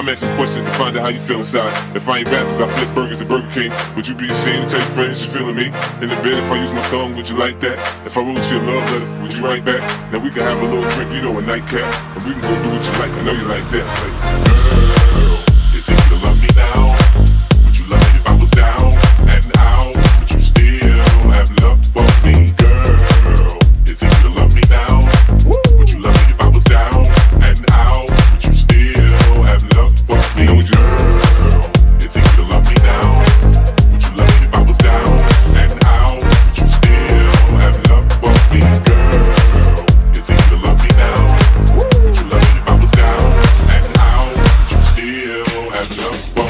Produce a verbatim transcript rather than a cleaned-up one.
I'm asking questions to find out how you feel inside. If I ain't rap cause I flip burgers at Burger King, would you be ashamed to tell your friends you're feeling me? In the bed, if I use my tongue, would you like that? If I wrote you a love letter, would you write back? Now we can have a little drink, you know, a nightcap, and we can go do what you like. I know you like that. Like, girl, is it you to love me now? Would you love me if I was down and out? Would you still have love for me, girl? Is it you to love me now? Would you love me if I was down and out? Would you still have love for me, girl? Is it you to love me now? Would you love me if I was down and out? Would you still have love for me, girl? Is it you to love me now? Would you love me if I was down and out? Would you still have love for me?